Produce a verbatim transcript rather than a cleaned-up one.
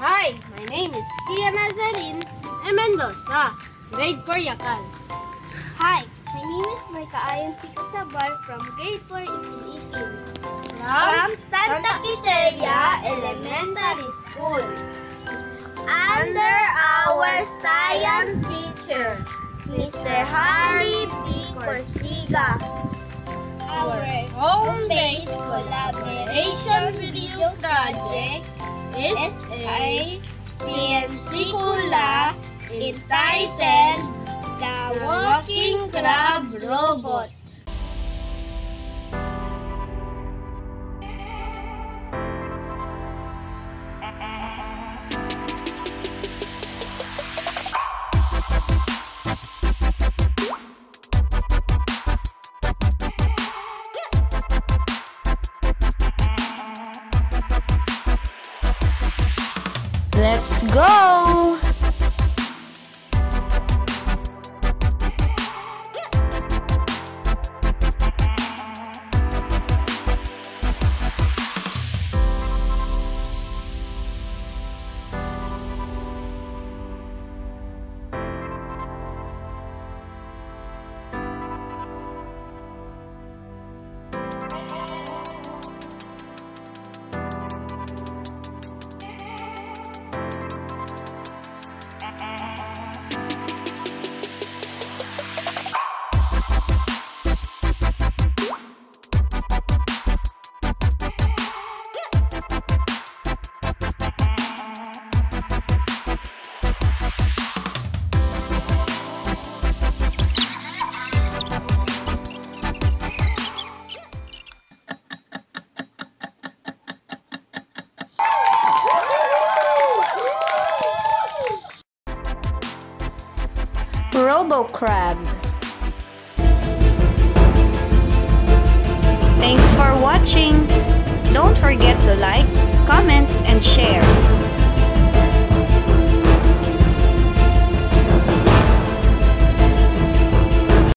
Hi, my name is Kian Nazarene and Mendoza, grade four Yacal. Hi, my name is Myca Ahyen Casabar from grade four eighteen. From Santa Quiteria Elementary School. Under our science teacher, Mister Hurley B. Corsiga. Our home-based collaboration video project is a C N C Kula entitled The Walking Crab Robot. Let's go! Robo Crab. Thanks for watching. Don't forget to like, comment, and share.